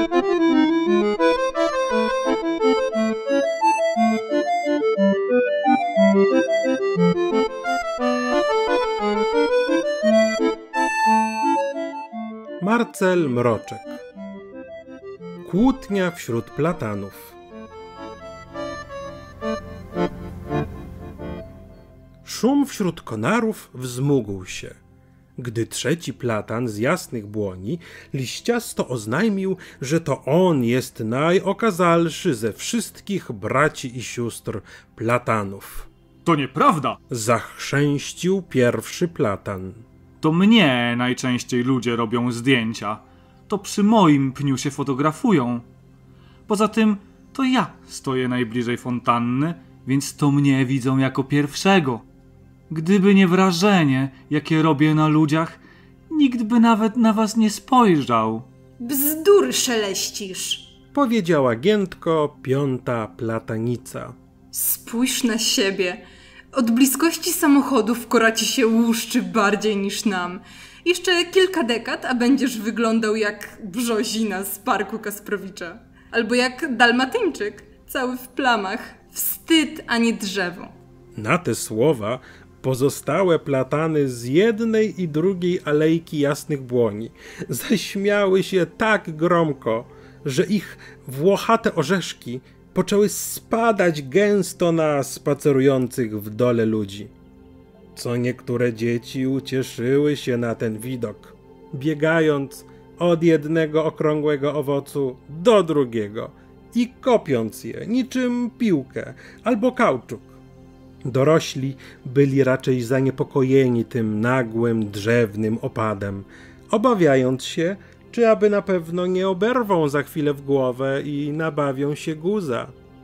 Marcel Mroczek. Kłótnia wśród platanów. Szum wśród konarów wzmógł się, gdy trzeci platan z jasnych błoni liściasto oznajmił, że to on jest najokazalszy ze wszystkich braci i sióstr platanów. To nieprawda! Zachrzęścił pierwszy platan. To mnie najczęściej ludzie robią zdjęcia. To przy moim pniu się fotografują. Poza tym to ja stoję najbliżej fontanny, więc to mnie widzą jako pierwszego. Gdyby nie wrażenie, jakie robię na ludziach, nikt by nawet na was nie spojrzał. Bzdury szeleścisz, Powiedziała giętko piąta platanica. spójrz na siebie. Od bliskości samochodów kora ci się łuszczy bardziej niż nam. Jeszcze kilka dekad, a będziesz wyglądał jak brzozina z parku Kasprowicza. Albo jak dalmatyńczyk, cały w plamach. Wstyd, a nie drzewo. Na te słowa pozostałe platany z jednej i drugiej alejki jasnych błoni zaśmiały się tak gromko, że ich włochate orzeszki poczęły spadać gęsto na spacerujących w dole ludzi. Co niektóre dzieci ucieszyły się na ten widok, biegając od jednego okrągłego owocu do drugiego i kopiąc je niczym piłkę albo kauczuk. Dorośli byli raczej zaniepokojeni tym nagłym, drzewnym opadem, obawiając się, czy aby na pewno nie oberwą za chwilę w głowę i nabawią się guza.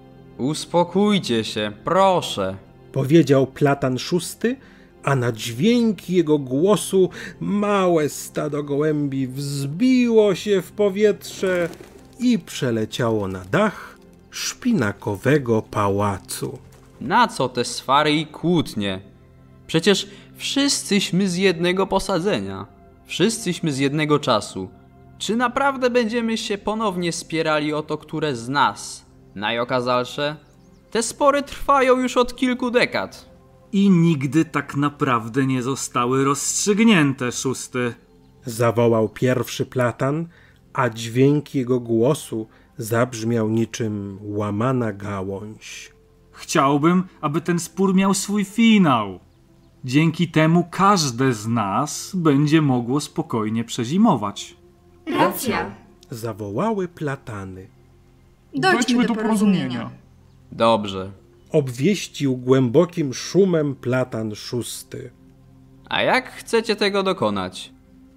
Uspokójcie się, proszę. Powiedział platan szósty, a na dźwięk jego głosu małe stado gołębi wzbiło się w powietrze i przeleciało na dach szpinakowego pałacu. Na co te swary i kłótnie? Przecież wszyscyśmy z jednego posadzenia. Wszyscyśmy z jednego czasu. Czy naprawdę będziemy się ponownie spierali o to, które z nas najokazalsze? Te spory trwają już od kilku dekad. I nigdy tak naprawdę nie zostały rozstrzygnięte, szósty. Zawołał pierwszy platan, a dźwięk jego głosu zabrzmiał niczym łamana gałąź. Chciałbym, aby ten spór miał swój finał. Dzięki temu każde z nas będzie mogło spokojnie przezimować. Racja. Zawołały platany. Dojdźmy do porozumienia. Dobrze. Obwieścił głębokim szumem platan szósty. A jak chcecie tego dokonać?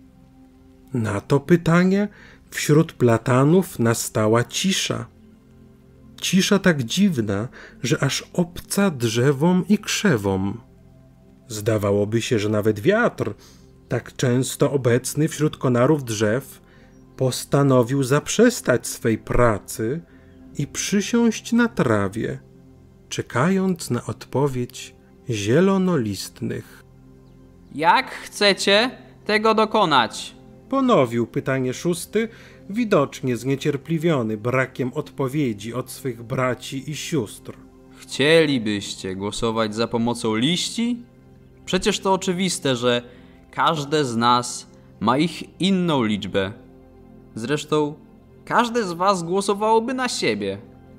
Na to pytanie wśród platanów nastała cisza. Cisza tak dziwna, że aż obca drzewom i krzewom. Zdawałoby się, że nawet wiatr, tak często obecny wśród konarów drzew, postanowił zaprzestać swej pracy i przysiąść na trawie, czekając na odpowiedź zielonolistnych. Jak chcecie tego dokonać? Ponowił pytanie szósty, widocznie zniecierpliwiony brakiem odpowiedzi od swych braci i sióstr. Chcielibyście głosować za pomocą liści? Przecież to oczywiste, że każde z nas ma ich inną liczbę. Zresztą każde z was głosowałoby na siebie.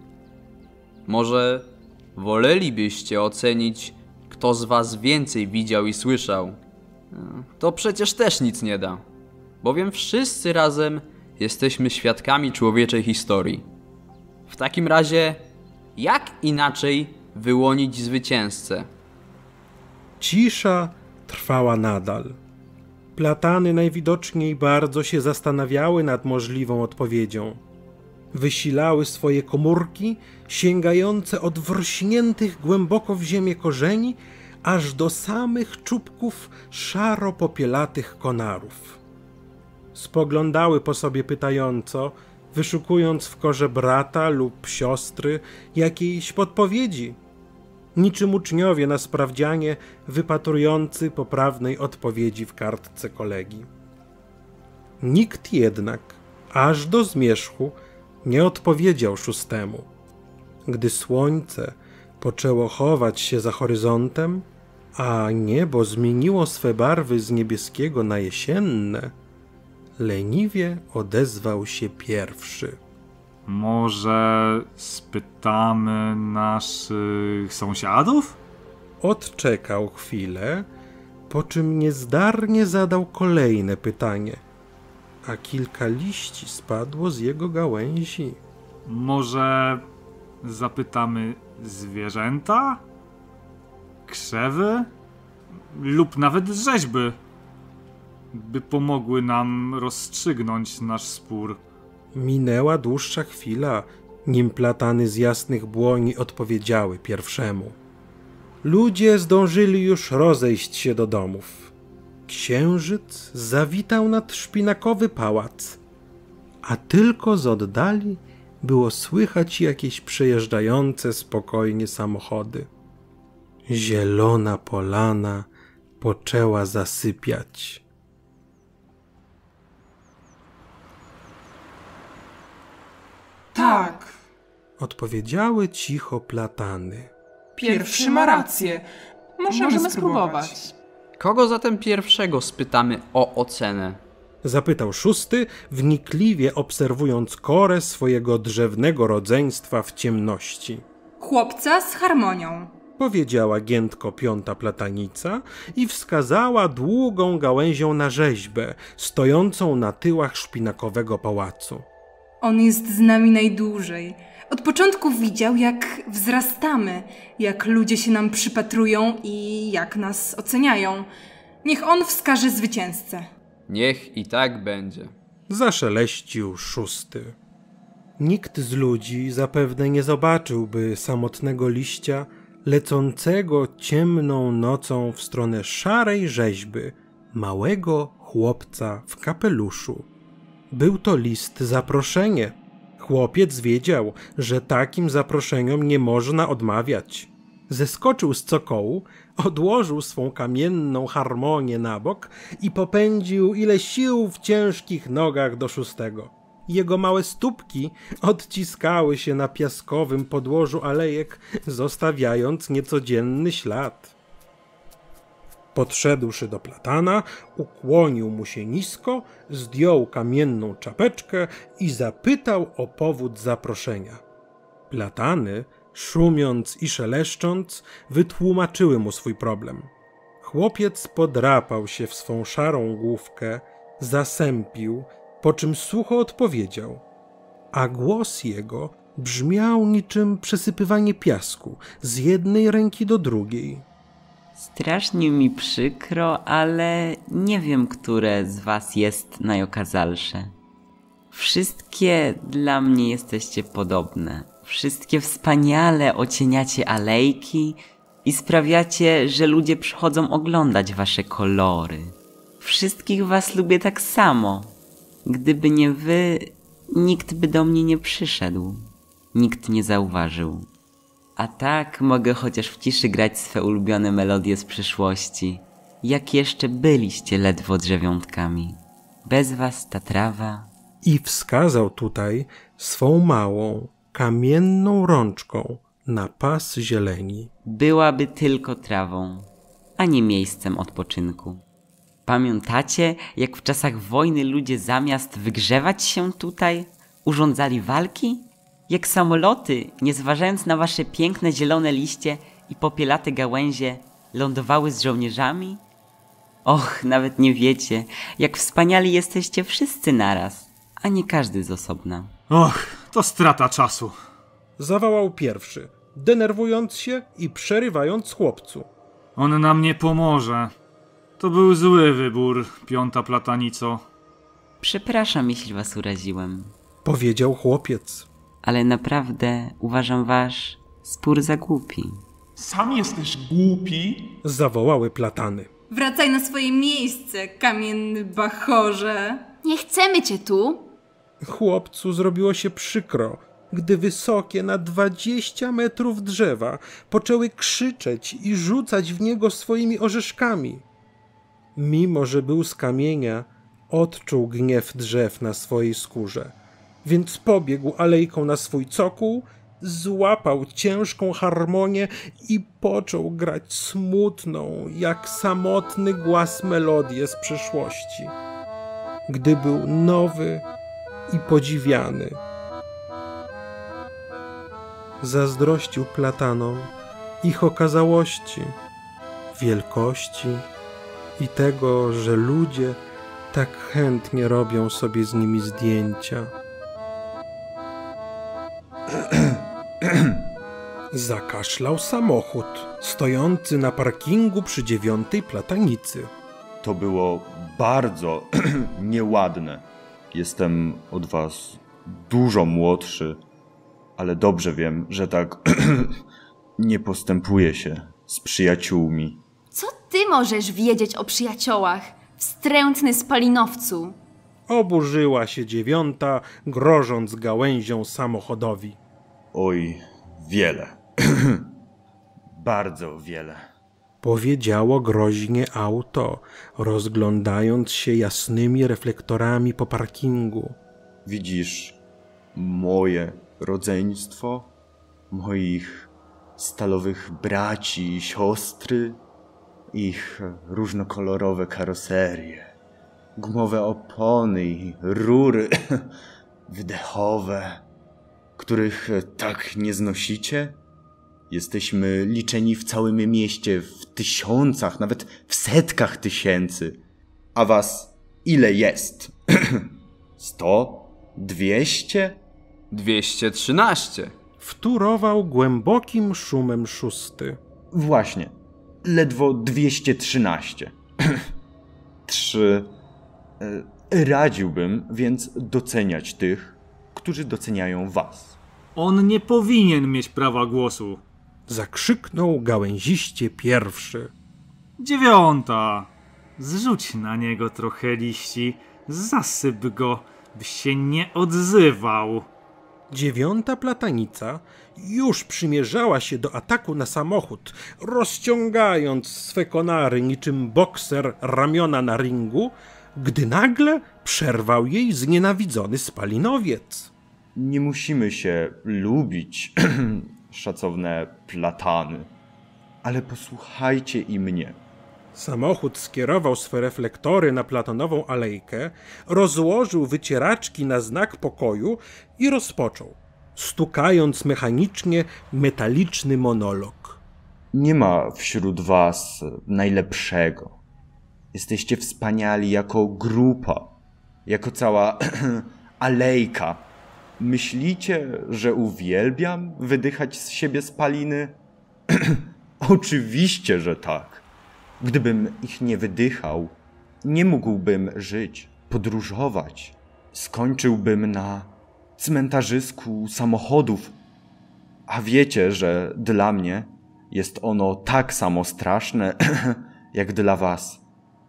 Może wolelibyście ocenić, kto z was więcej widział i słyszał? To przecież też nic nie da, bowiem wszyscy razem jesteśmy świadkami człowieczej historii. W takim razie, jak inaczej wyłonić zwycięzcę? Cisza trwała nadal. Platany najwidoczniej bardzo się zastanawiały nad możliwą odpowiedzią. Wysilały swoje komórki, sięgające od wrośniętych głęboko w ziemię korzeni, aż do samych czubków szaro-popielatych konarów. Spoglądały po sobie pytająco, wyszukując w korze brata lub siostry jakiejś podpowiedzi. Niczym uczniowie na sprawdzianie wypatrujący poprawnej odpowiedzi w kartce kolegi. Nikt jednak, aż do zmierzchu nie odpowiedział szóstemu. Gdy słońce poczęło chować się za horyzontem, a niebo zmieniło swe barwy z niebieskiego na jesienne, leniwie odezwał się pierwszy. Może spytamy naszych sąsiadów? Odczekał chwilę, po czym niezdarnie zadał kolejne pytanie, a kilka liści spadło z jego gałęzi. Może zapytamy zwierzęta? Krzewy? Lub nawet rzeźby, by pomogły nam rozstrzygnąć nasz spór. Minęła dłuższa chwila, nim platany z jasnych błoni odpowiedziały pierwszemu. Ludzie zdążyli już rozejść się do domów. Księżyc zawitał nad szpinakowy pałac, a tylko z oddali było słychać jakieś przejeżdżające spokojnie samochody. Zielona polana poczęła zasypiać. Tak, Odpowiedziały cicho platany. pierwszy ma rację. Możemy spróbować. Kogo zatem pierwszego spytamy o ocenę? Zapytał szósty, wnikliwie obserwując korę swojego drzewnego rodzeństwa w ciemności. Chłopca z harmonią. Powiedziała giętko piąta platanica i wskazała długą gałęzią na rzeźbę, stojącą na tyłach szpinakowego pałacu. On jest z nami najdłużej. Od początku widział, jak wzrastamy, jak ludzie się nam przypatrują i jak nas oceniają. Niech on wskaże zwycięzcę. Niech i tak będzie. Zaszeleścił szósty. Nikt z ludzi zapewne nie zobaczyłby samotnego liścia lecącego ciemną nocą w stronę szarej rzeźby małego chłopca w kapeluszu. Był to list zaproszenie. Chłopiec wiedział, że takim zaproszeniom nie można odmawiać. Zeskoczył z cokołu, odłożył swą kamienną harmonię na bok i popędził ile sił w ciężkich nogach do szóstego. Jego małe stópki odciskały się na piaskowym podłożu alejek, zostawiając niecodzienny ślad. Podszedłszy do platana, ukłonił mu się nisko, zdjął kamienną czapeczkę i zapytał o powód zaproszenia. Platany, szumiąc i szeleszcząc, wytłumaczyły mu swój problem. Chłopiec podrapał się w swą szarą główkę, zasępił, po czym sucho odpowiedział, a głos jego brzmiał niczym przesypywanie piasku z jednej ręki do drugiej. Strasznie mi przykro, ale nie wiem, które z was jest najokazalsze. Wszystkie dla mnie jesteście podobne. Wszystkie wspaniale ocieniacie alejki i sprawiacie, że ludzie przychodzą oglądać wasze kolory. Wszystkich was lubię tak samo. Gdyby nie wy, nikt by do mnie nie przyszedł. Nikt nie zauważył. A tak mogę chociaż w ciszy grać swe ulubione melodie z przeszłości, jak jeszcze byliście ledwo drzewiątkami. Bez was ta trawa... I wskazał tutaj swą małą, kamienną rączką na pas zieleni. byłaby tylko trawą, a nie miejscem odpoczynku. Pamiętacie, jak w czasach wojny ludzie zamiast wygrzewać się tutaj, urządzali walki? Jak samoloty, nie zważając na wasze piękne zielone liście i popielate gałęzie, lądowały z żołnierzami? Och, nawet nie wiecie, jak wspaniali jesteście wszyscy naraz, a nie każdy z osobna. Och, to strata czasu. Zawołał pierwszy, denerwując się i przerywając chłopcu. On nam nie pomoże. To był zły wybór, piąta platanico. Przepraszam, jeśli was uraziłem, Powiedział chłopiec. ale naprawdę uważam wasz spór za głupi. Sam jesteś głupi. Zawołały platany. Wracaj na swoje miejsce, kamienny bachorze. Nie chcemy cię tu. Chłopcu zrobiło się przykro, gdy wysokie na 20 metrów drzewa poczęły krzyczeć i rzucać w niego swoimi orzeszkami. Mimo że był z kamienia, Odczuł gniew drzew na swojej skórze, więc pobiegł alejką na swój cokół, złapał ciężką harmonię i począł grać smutną, jak samotny głaz melodię z przeszłości, gdy był nowy i podziwiany. Zazdrościł platanom ich okazałości, wielkości i tego, że ludzie tak chętnie robią sobie z nimi zdjęcia. Zakaszlał samochód stojący na parkingu przy 9. platanicy. To było bardzo nieładne. Jestem od was dużo młodszy, ale dobrze wiem, że tak nie postępuje się z przyjaciółmi. Co ty możesz wiedzieć o przyjaciołach, wstrętny spalinowcu? Oburzyła się 9, grożąc gałęzią samochodowi. Oj, wiele. Bardzo wiele. Powiedziało groźnie auto, rozglądając się jasnymi reflektorami po parkingu. Widzisz moje rodzeństwo? Moich stalowych braci i siostry? Ich różnokolorowe karoserie, gumowe opony i rury wydechowe, których tak nie znosicie? Jesteśmy liczeni w całym mieście w tysiącach, nawet w setkach tysięcy. A was ile jest? 100? 200? 213. Wtórował głębokim szumem 6. Właśnie, ledwo 213. 3. Radziłbym więc doceniać tych, którzy doceniają was. On nie powinien mieć prawa głosu. Zakrzyknął gałęziście 1. 9. Zrzuć na niego trochę liści, zasyp go, by się nie odzywał. 9. platanica już przymierzała się do ataku na samochód, rozciągając swe konary niczym bokser ramiona na ringu, gdy nagle przerwał jej znienawidzony spalinowiec. Nie musimy się lubić, szacowne platany, ale posłuchajcie i mnie. Samochód skierował swe reflektory na platonową alejkę, rozłożył wycieraczki na znak pokoju i rozpoczął, stukając mechanicznie metaliczny monolog. Nie ma wśród was najlepszego. Jesteście wspaniali jako grupa, jako cała alejka. Myślicie, że uwielbiam wydychać z siebie spaliny? Oczywiście, że tak. Gdybym ich nie wydychał, nie mógłbym żyć, podróżować. Skończyłbym na cmentarzysku samochodów. A wiecie, że dla mnie jest ono tak samo straszne, jak dla was.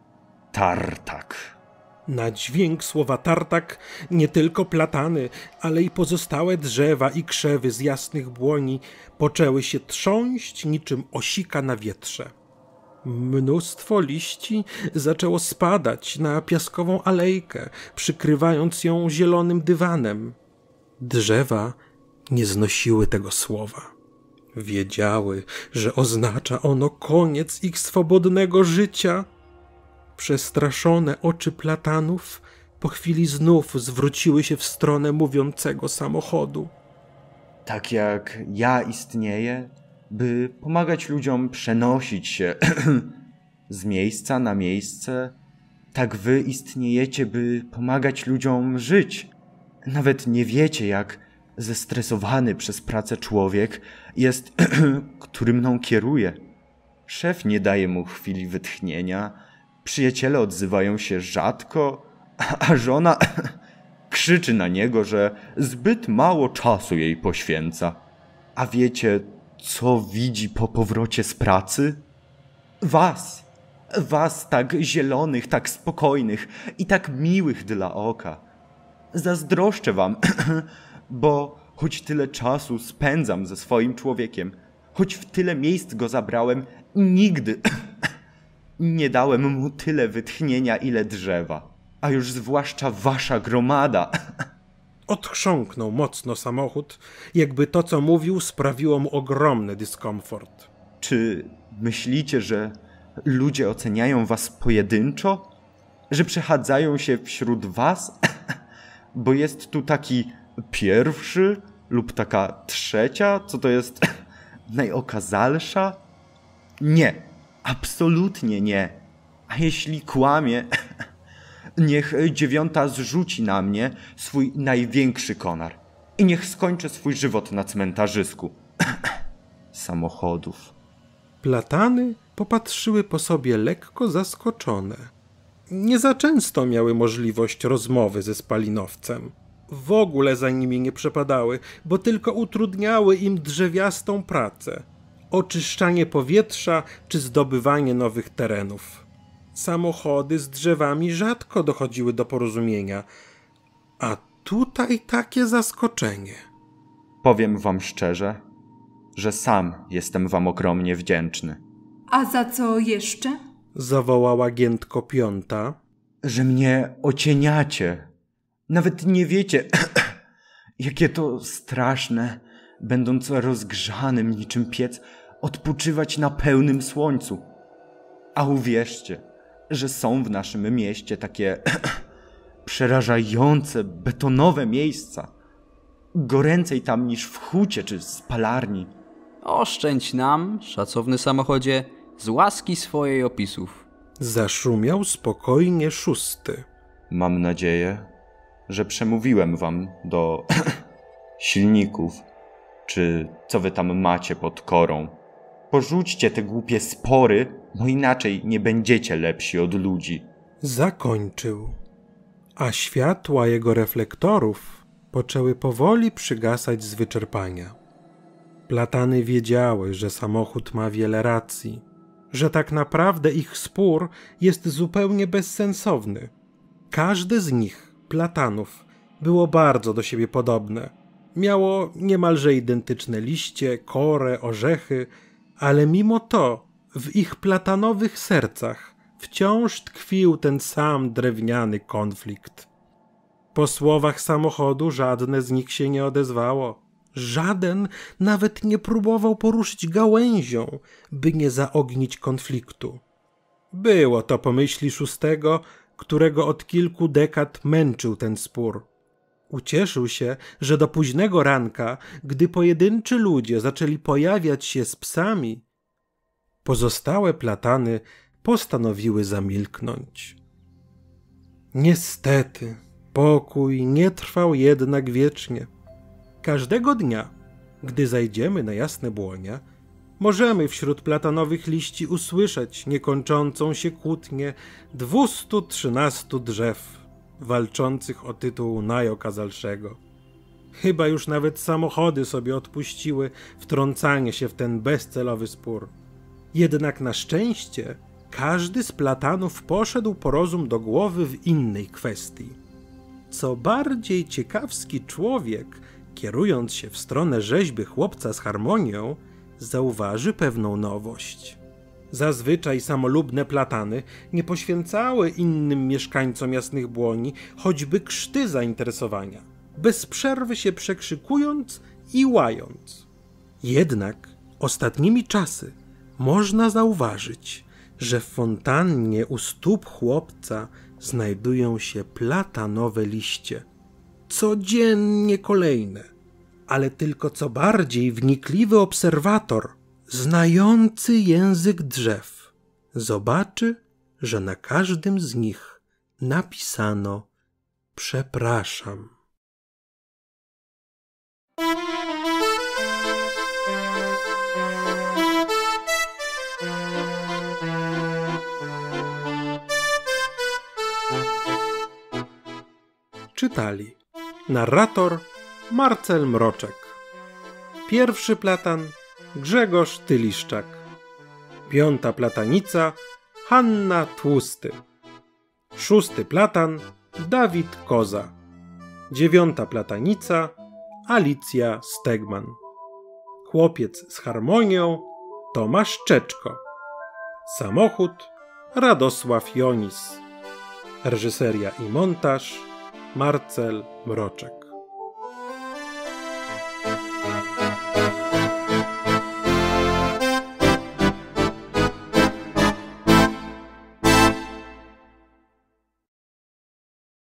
Tartak. Na dźwięk słowa tartak nie tylko platany, ale i pozostałe drzewa i krzewy z jasnych błoni poczęły się trząść niczym osika na wietrze. Mnóstwo liści zaczęło spadać na piaskową alejkę, przykrywając ją zielonym dywanem. Drzewa nie znosiły tego słowa. Wiedziały, że oznacza ono koniec ich swobodnego życia. Przestraszone oczy platanów po chwili znów zwróciły się w stronę mówiącego samochodu. Tak jak ja istnieję, by pomagać ludziom przenosić się z miejsca na miejsce, tak wy istniejecie, by pomagać ludziom żyć. Nawet nie wiecie, jak zestresowany przez pracę człowiek jest, który mną kieruje. Szef nie daje mu chwili wytchnienia, przyjaciele odzywają się rzadko, a żona krzyczy na niego, że zbyt mało czasu jej poświęca. A wiecie, co widzi po powrocie z pracy? Was tak zielonych, tak spokojnych i tak miłych dla oka. Zazdroszczę wam, bo choć tyle czasu spędzam ze swoim człowiekiem, choć w tyle miejsc go zabrałem, nigdy nie dałem mu tyle wytchnienia, ile drzewa. a już zwłaszcza wasza gromada. Odchrząknął mocno samochód, jakby to, co mówił, sprawiło mu ogromny dyskomfort. Czy myślicie, że ludzie oceniają was pojedynczo? Że przechadzają się wśród was? Bo jest tu taki pierwszy lub taka trzecia, co to jest najokazalsza? Nie, absolutnie nie. A jeśli kłamie, niech 9 zrzuci na mnie swój największy konar i niech skończy swój żywot na cmentarzysku. Samochodów. Platany popatrzyły po sobie lekko zaskoczone. Nie za często miały możliwość rozmowy ze spalinowcem. W ogóle za nimi nie przepadały, bo tylko utrudniały im drzewiastą pracę. Oczyszczanie powietrza czy zdobywanie nowych terenów. Samochody z drzewami rzadko dochodziły do porozumienia, a tutaj takie zaskoczenie. Powiem wam szczerze, że sam jestem wam ogromnie wdzięczny. A za co jeszcze? Zawołała giętko 5. Że mnie ocieniacie. Nawet nie wiecie, jakie to straszne, będąc rozgrzanym niczym piec, odpoczywać na pełnym słońcu. A uwierzcie, że są w naszym mieście takie przerażające, betonowe miejsca. Goręcej tam niż w hucie czy spalarni. Oszczędź nam, szacowny samochodzie, z łaski swojej opisów. Zaszumiał spokojnie 6. Mam nadzieję, że przemówiłem wam do silników, czy co wy tam macie pod korą. Porzućcie te głupie spory, bo inaczej nie będziecie lepsi od ludzi. Zakończył, a światła jego reflektorów poczęły powoli przygasać z wyczerpania. Platany wiedziały, że samochód ma wiele racji, że tak naprawdę ich spór jest zupełnie bezsensowny. Każde z nich, platanów, było bardzo do siebie podobne. Miało niemalże identyczne liście, korę, orzechy, ale mimo to w ich platanowych sercach wciąż tkwił ten sam drewniany konflikt. Po słowach samochodu żadne z nich się nie odezwało. Żaden nawet nie próbował poruszyć gałęzią, by nie zaognić konfliktu. Było to po myśli 6, którego od kilku dekad męczył ten spór. Ucieszył się, że do późnego ranka, gdy pojedynczy ludzie zaczęli pojawiać się z psami, pozostałe platany postanowiły zamilknąć. Niestety, pokój nie trwał jednak wiecznie. Każdego dnia, gdy zajdziemy na jasne błonia, możemy wśród platanowych liści usłyszeć niekończącą się kłótnię 213 drzew walczących o tytuł najokazalszego. Chyba już nawet samochody sobie odpuściły wtrącanie się w ten bezcelowy spór. Jednak na szczęście każdy z platanów poszedł po rozum do głowy w innej kwestii. Co bardziej ciekawski człowiek, kierując się w stronę rzeźby chłopca z harmonią, zauważy pewną nowość. Zazwyczaj samolubne platany nie poświęcały innym mieszkańcom Jasnych Błoni choćby krzty zainteresowania, bez przerwy się przekrzykując i łając. Jednak ostatnimi czasy można zauważyć, że w fontannie u stóp chłopca znajdują się platanowe liście. Codziennie kolejne, ale tylko co bardziej wnikliwy obserwator, znający język drzew, zobaczy, że na każdym z nich napisano „Przepraszam”. Czytali narrator Marcel Mroczek. Pierwszy platan Grzegorz Tyliszczak. 5. platanica Hanna Tłusty. 6. platan Dawid Koza. 9. platanica Alicja Stegman. Chłopiec z harmonią Tomasz Czeczko. Samochód Radosław Jonis. Reżyseria i montaż Marcel Mroczek.